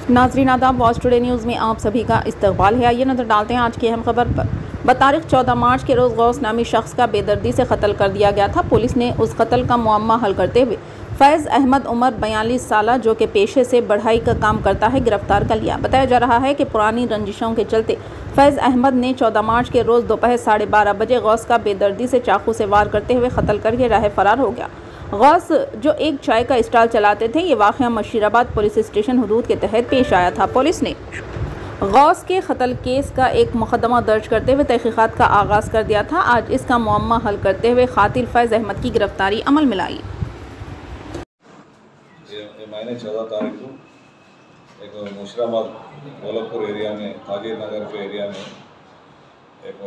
नाज़रीन आदाब, watch today news में आप सभी का इस्तकबाल है। आइए नज़र डालते हैं आज की अहम खबर पर। बतारीख 14 मार्च के रोज़ गौस नामी शख्स का बेदर्दी से कत्ल कर दिया गया था। पुलिस ने उस कत्ल का मुअम्मा हल करते हुए फैज़ अहमद उमर 42 साल जो कि पेशे से बढ़ाई का काम करता है गिरफ्तार कर लिया। बताया जा रहा है कि पुरानी रंजिशों के चलते फैज़ अहमद ने 14 मार्च के रोज़ दोपहर 12:30 बजे गौस का बेदर्दी से चाकू से वार करते हुए कत्ल करके राह फरार हो गया। गौस जो एक चाय का स्टॉल चलाते थे, ये वाक़या मशीराबाद पुलिस स्टेशन हदूद के तहत पेश आया था। पुलिस ने गौस के कत्ल केस का एक मुकदमा दर्ज करते हुए तहकीकात का आगाज़ कर दिया था। आज इसका मुअम्मा हल करते हुए कातिल फैज़ अहमद की गिरफ्तारी अमल में लाई। महीने 14 तारीख को एक मुशीराबाद गोलकपुर एरिया में तागिर नगर के एरिया में एक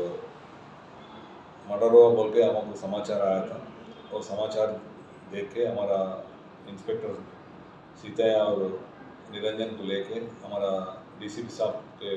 मर्डर हुआ बोल के हमको समाचार आया था। और समाचार देख के हमारा इंस्पेक्टर सीतैया और निरंजन को लेके हमारा डीसीपी साहब के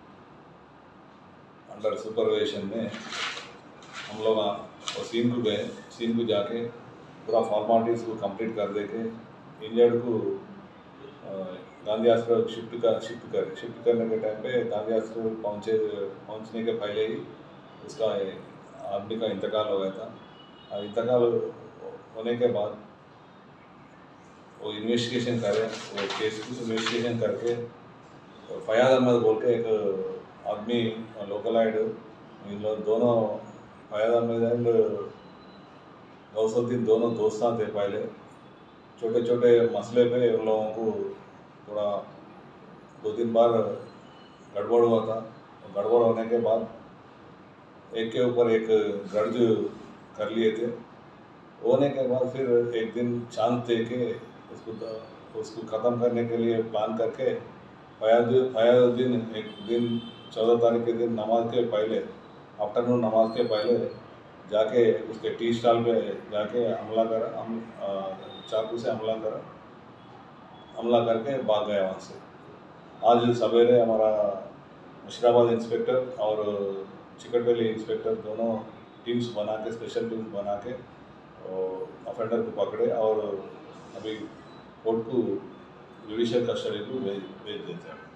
अंडर सुपरविजन में हम लोग सीन को गए। सीन को जाके पूरा फॉर्मालिटीज़ को कंप्लीट कर दे के इंजर्ड को गांधी हॉस्पिटल शिफ्ट करने के टाइम पे गांधी हॉस्पिटल पहुंचने के पहले ही उसका आदमी का इंतकाल हो गया था। इंतकाल होने के बाद वो इन्वेस्टिगेशन करे, वो केस की इन्वेस्टिगेशन करके फयाज अहमद बोल के एक आदमी लोकलाइड, इन लोग दोनों फयाज अहमद एंड गौसुद्दीन दोनों दोस्तान थे। पहले छोटे छोटे मसले पे उन लोगों को थोड़ा 2-3 बार गड़बड़ हुआ था। गड़बड़ होने के बाद एक के ऊपर एक गर्ज कर लिए थे। होने के बाद फिर एक दिन चांद दे के उसको ख़त्म करने के लिए प्लान करके फयाजुद्दीन एक दिन 14 तारीख के दिन नमाज के पहले, आफ्टरनून नमाज के पहले जाके उसके टी स्टॉल पे जाके हमला करा, चाकू से हमला करके भाग गया वहाँ से। आज सवेरे हमारा मुशीराबाद इंस्पेक्टर और चिकटवली इंस्पेक्टर दोनों टीम्स बना के, स्पेशल टीम्स बना के ऑफेंडर को पकड़े और अभी कोर्ट को जुडिशियल कस्टडी को भेज देते हैं।